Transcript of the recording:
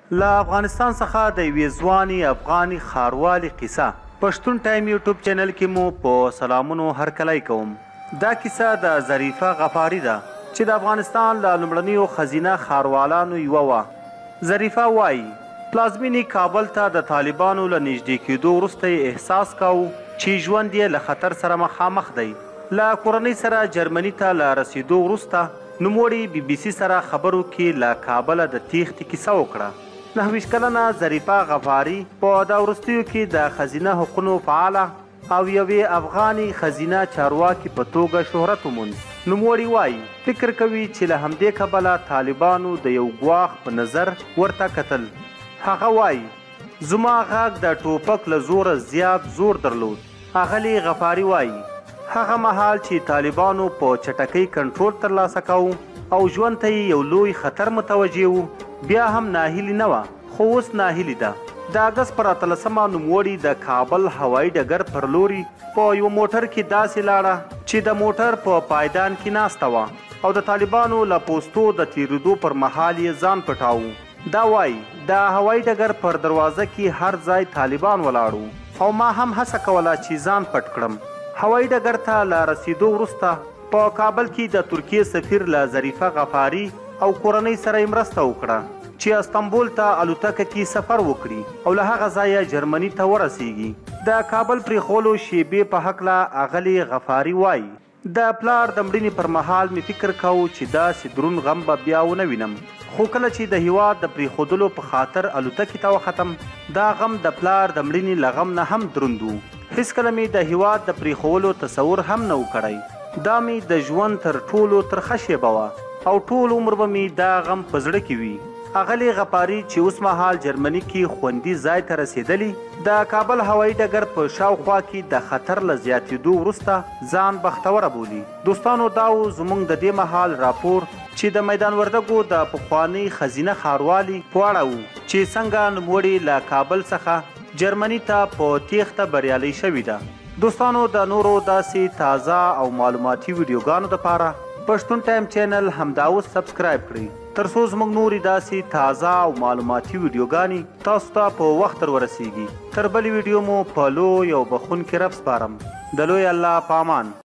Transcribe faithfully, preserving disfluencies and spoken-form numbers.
له افغانستان څخه د یوې ځوانې افغاني ښاروالي قصه پشتون ټایم یوټیوب چینل کې مو په سلامونو هرکلی کوم. دا کیسه د ظریفه غفاري ده چې د افغانستان له لومړنیو ښځینه ښاروالانو یوه وه. ظریفه وایي پلازمینې کابل ته د طالبانو له نږدې کېدو وروسته یې احساس کاوه چې ژوند یې له خطر سره مخامخ دی. له کورنۍ سره جرمني ته له رسېدو وروسته نوموړي بي بي سي سره خبرو کې له کابله د تېښتې کیسه وکړه. نهه ویشت کلنه ظریفه غفاري په دا وروستیو کې د ښځینه حقونو فعاله او یوې افغاني ښځینه چارواکي په توګه شهرت وموند. نوموړي وایي فکر کوي چې له همدې کبله طالبانو د یو ګواښ په نظر ورته کتل. هغه وایي زما غږ د ټوپک له زوره زیات زور درلود. اغلې غفاري وایي هغه مهال چې طالبانو په چټکۍ کنټرول ترلاسه کاوه او ژوند ته یې یو لوی خطر متوجه و، بیا هم ناهیلې نه وه، خو اوس ناهیلې ده. د اګست پر اتلسمه نوموړي د کابل هوایي ډګر پر لوري په یوه موټر کې داسې لاړه چې د موټر په پایدان کې ناسته وه او د طالبانو له پوستو د تېرېدو پر مهال یې ځان پټاوه. دا وایي د هوایي ډګر پر دروازه کې هر ځای طالبان ولاړ او ما هم هڅه کوله چې ځان پټ کړم. هوایي ډګر ته له رسېدو وروسته په کابل کې د ترکیې سفیر له ظریفه غفاري او کورنۍ سره یې مرسته وکړه چې استانبول ته الوتکه کې سفر وکړي او له هغه ځایه جرمني ته ورسیږي. د کابل پرېښولو شیبې په هکله اغلې غفاري وایي د پلار د مړینې پر مهال مې فکر کوو چې داسې دروند غم به بیا ونه وینم، خو کله چې د هیواد د پرېښودلو په خاطر الوتکې ته وختم دا غم د پلار د مړینې له غم نه هم دروند و. هېڅکله مې د هیواد د پرېښولو تصور هم نه و کړی. دا مې د ژوند تر ټولو ترخه شیبه وه او ټول عمر به مې دا غم په زړه کې وي. اغلې غفاري چې اوس مهال جرمني کې خوندي ځای ته رسېدلي د کابل هوایي ډګر په شاوخوا کې د خطر له زیاتېدو وروسته ځان بختوره بولي. دوستانو دا و زمونږ د دې مهال راپور چې د میدان وردګو د پخوانۍ ښځینه ښاروالي په اړه و چې څنګه نوموړي له کابل څخه جرمني ته په تېښته بریالۍ شوې ده. دوستانو د نورو داسې تازه او معلوماتي ویډیوګانو دپاره پشتون ټایم چینل همدا اوس سبسکرایب کړئ تر څو زموږ نورې داسې تازه او معلوماتي ویډیوګانې تاسو ته په وخت در ورسیږي. تر بلې ویډیو مو په لوی او بخښونکي رب سپارم. د لوی الله په امان.